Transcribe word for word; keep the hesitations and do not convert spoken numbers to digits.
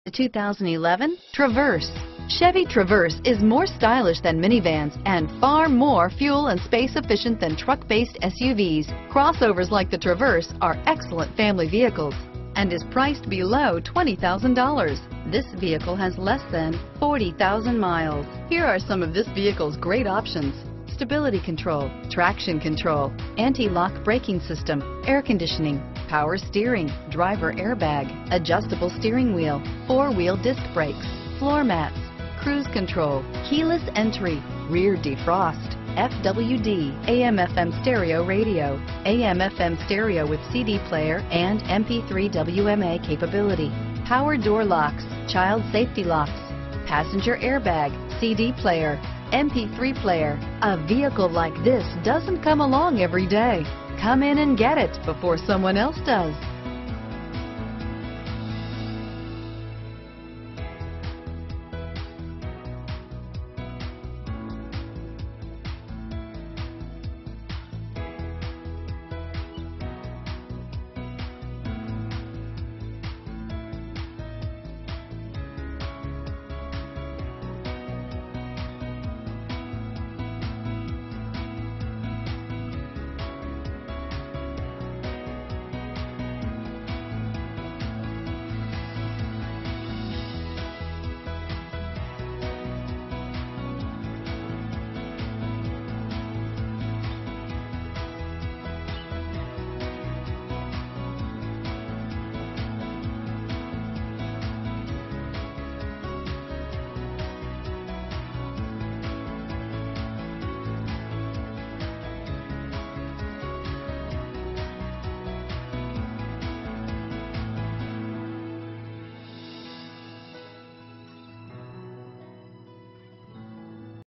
The two thousand eleven Traverse. Chevy Traverse is more stylish than minivans and far more fuel and space efficient than truck-based S U Vs. Crossovers like the Traverse are excellent family vehicles and is priced below twenty thousand dollars. This vehicle has less than forty thousand miles. Here are some of this vehicle's great options: stability control, traction control, anti-lock braking system, air conditioning, power steering, driver airbag, adjustable steering wheel, four-wheel disc brakes, floor mats, cruise control, keyless entry, rear defrost, F W D, A M F M stereo radio, A M F M stereo with C D player and M P three W M A capability, power door locks, child safety locks, passenger airbag, C D player, M P three player. A vehicle like this doesn't come along every day. Come in and get it before someone else does.